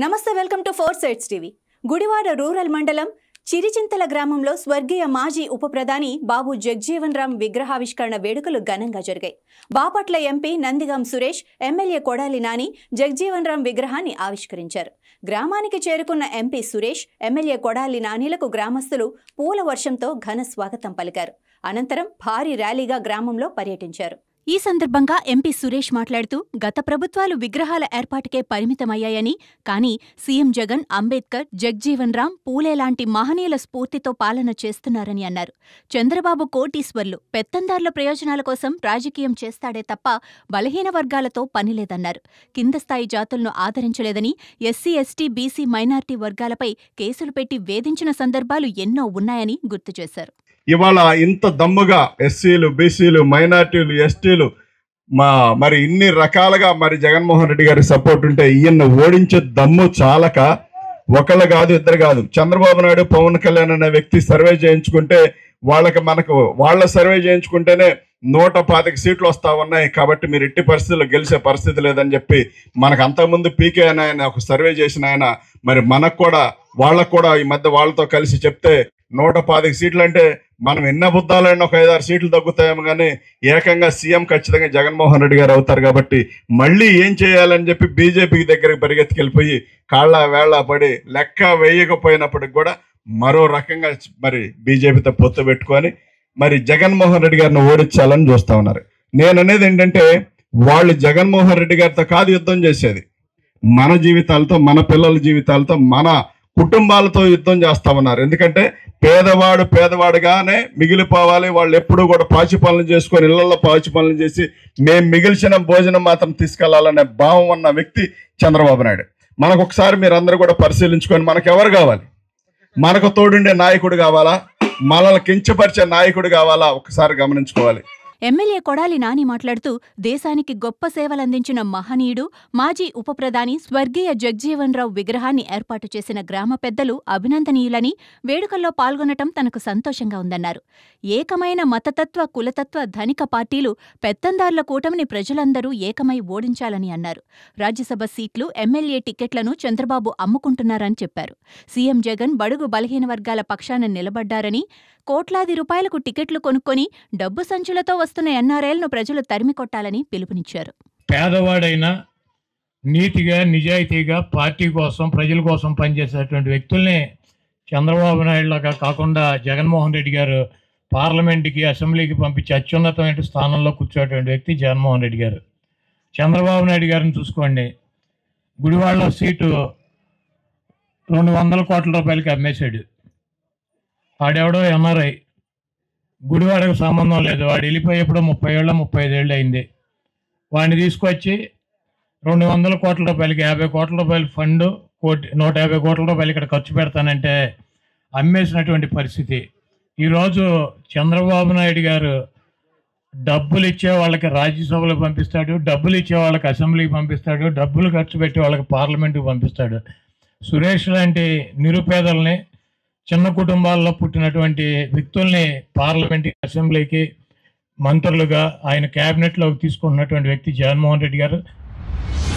నమస్తే, welcome to 4 sides TV. Gudivada rural మండలం చిరిచింతల గ్రామంలో స్వర్గీయ మాజీ ఉప ప్రధాని బాబు జగ్జీవన్ రామ్ విగ్రహావిష్కరణ వేడుకలు ఘనంగా జరిగాయి. బాపట్ల ఎంపీ నందిగాం సురేష్, ఎమ్మెల్యే కొడాలి నాని జగ్జీవన్ రామ్ విగ్రహాన్ని ఆవిష్కరించారు. గ్రామానికి చేరుకున్న ఎంపీ సురేష్, ఎమ్మెల్యే కొడాలి నానిలకు గ్రామస్తులు పూల వర్షంతో ఘన స్వాగతం పలికారు. అనంతరం భారీ ర్యాలీగా గ్రామంలో పర్యటించారు. ఈ సందర్భంగా ఎంపీ సురేష్ మాట్లాడుతూ, గత ప్రభుత్వాలు విగ్రహాల ఏర్పాటుకే పరిమితమయ్యాయని, కానీ సీఎం జగన్, అంబేద్కర్, జగ్జీవన్ రామ్, పూలే లాంటి మహనీయుల స్ఫూర్తితో పాలన చేస్తున్నారని అన్నారు. చంద్రబాబు కోటీశ్వర్లు, పెత్తందార్ల ప్రయోజనాల కోసం రాజకీయం చేస్తాడే తప్ప బలహీన వర్గాలతో పనిలేదన్నారు. కింద స్థాయి జాతులను ఆదరించలేదని, ఎస్సీ, ఎస్టీ, బీసీ, మైనార్టీ వర్గాలపై కేసులు పెట్టి వేధించిన సందర్భాలు ఎన్నో ఉన్నాయని గుర్తు చేశారు. ఇవాళ ఇంత దమ్ముగా ఎస్సీలు, బీసీలు, మైనార్టీలు, ఎస్టీలు మరి ఇన్ని రకాలుగా మరి జగన్మోహన్ రెడ్డి గారి సపోర్ట్ ఉంటే ఈయన్ని ఓడించే దమ్ము చాలక ఒకళ్ళు కాదు, ఇద్దరు కాదు, చంద్రబాబు నాయుడు, పవన్ కళ్యాణ్ అనే వ్యక్తి సర్వే చేయించుకుంటే వాళ్ళ సర్వే చేయించుకుంటేనే 125 సీట్లు వస్తా ఉన్నాయి. కాబట్టి మీరు ఎట్టి పరిస్థితుల్లో గెలిచే పరిస్థితి లేదని చెప్పి మనకు అంతకుముందు పీకే అని ఆయన ఒక సర్వే చేసిన ఆయన మరి మనకు కూడా వాళ్ళకు కూడా ఈ మధ్య వాళ్ళతో కలిసి చెప్తే 125 సీట్లు అంటే మనం ఎన్ని అబద్ధాలైనా ఒక 5-6 సీట్లు తగ్గుతాయేమో, కానీ ఏకంగా సీఎం ఖచ్చితంగా జగన్మోహన్ రెడ్డి గారు అవుతారు. కాబట్టి మళ్ళీ ఏం చేయాలని చెప్పి బీజేపీ దగ్గరికి పరిగెత్తుకెళ్ళిపోయి కాళ్ళ వేళ్ళ పడి లెక్క వేయకపోయినప్పటికి కూడా మరో రకంగా మరి బీజేపీతో పొత్తు పెట్టుకొని మరి జగన్మోహన్ రెడ్డి గారిని ఓడించాలని చూస్తా ఉన్నారు. నేను అనేది ఏంటంటే, వాళ్ళు జగన్మోహన్ రెడ్డి గారితో కాదు యుద్ధం చేసేది, మన జీవితాలతో, మన పిల్లల జీవితాలతో, మన కుటుంబాలతో యుద్ధం చేస్తా ఉన్నారు. ఎందుకంటే పేదవాడు పేదవాడుగానే మిగిలిపోవాలి. వాళ్ళు ఎప్పుడూ కూడా పాచి పనులు చేసుకొని ఇళ్లలో పాచి పనులు చేసి మేము మిగిల్చిన భోజనం మాత్రం తీసుకెళ్లాలనే భావం ఉన్న వ్యక్తి చంద్రబాబు నాయుడు. మనకు ఒకసారి మీరు అందరూ కూడా పరిశీలించుకొని, మనకు ఎవరు కావాలి? మనకు తోడుండే నాయకుడు కావాలా, మనల్ని కించపరిచే నాయకుడు కావాలా? ఒకసారి గమనించుకోవాలి. ఎమ్మెల్యే కొడాలి నాని మాట్లాడుతూ, దేశానికి గొప్ప సేవలందించిన మహనీయుడు, మాజీ ఉప ప్రధాని స్వర్గీయ జగ్జీవన్ రావు విగ్రహాన్ని ఏర్పాటు చేసిన గ్రామ పెద్దలు అభినందనీయులని, వేడుకల్లో పాల్గొనటం తనకు సంతోషంగా ఉందన్నారు. ఏకమైన మతతత్వ, కులతత్వ, ధనిక పార్టీలు, పెత్తందార్ల కూటమిని ప్రజలందరూ ఏకమై ఓడించాలని అన్నారు. రాజ్యసభ సీట్లు, ఎమ్మెల్యే టికెట్లను చంద్రబాబు అమ్ముకుంటున్నారని చెప్పారు. సీఎం జగన్ బడుగు బలహీన వర్గాల పక్షాన నిలబడ్డారని, కోట్లాది రూపాయలకు టికెట్లు కొనుక్కొని డబ్బు సంచులతో వస్తున్న ఎన్ఆర్ఐలను ప్రజలు తరిమికొట్టాలని పిలుపునిచ్చారు. పేదవాడైనా నీతిగా, నిజాయితీగా పార్టీ కోసం, ప్రజల కోసం పనిచేసేటువంటి వ్యక్తుల్ని చంద్రబాబు నాయుడులాగా కాకుండా జగన్మోహన్ రెడ్డి గారు పార్లమెంట్కి, అసెంబ్లీకి పంపించి అత్యున్నతమైన స్థానంలో కూర్చోటువంటి వ్యక్తి జగన్మోహన్ రెడ్డి గారు. చంద్రబాబు నాయుడు గారిని చూసుకోండి, గుడివాడలో సీటు 200 కోట్ల రూపాయలకి అమ్మేశాడు. వాడెవడో ఎన్ఆర్ఐ, గుడివాడకు సంబంధం లేదు, వాడు వెళ్ళిపోయేప్పుడు 30 ఏళ్ళు 35 ఏళ్ళు అయింది. వాడిని తీసుకొచ్చి 200 కోట్ల రూపాయలకి 50 కోట్ల రూపాయల ఫండ్, 150 కోట్ల రూపాయలు ఇక్కడ ఖర్చు పెడతానంటే అమ్మేసినటువంటి పరిస్థితి. ఈరోజు చంద్రబాబు నాయుడు గారు డబ్బులు ఇచ్చే వాళ్ళకి రాజ్యసభలో పంపిస్తాడు, డబ్బులు ఇచ్చే వాళ్ళకి అసెంబ్లీకి పంపిస్తాడు, డబ్బులు ఖర్చు పెట్టి వాళ్ళకి పార్లమెంటుకి పంపిస్తాడు. సురేష్ లాంటి నిరుపేదల్ని, చిన్న కుటుంబాల్లో పుట్టినటువంటి వ్యక్తుల్ని పార్లమెంట్కి, అసెంబ్లీకి మంత్రులుగా ఆయన క్యాబినెట్లోకి తీసుకుంటున్నటువంటి వ్యక్తి జగన్మోహన్ రెడ్డి గారు.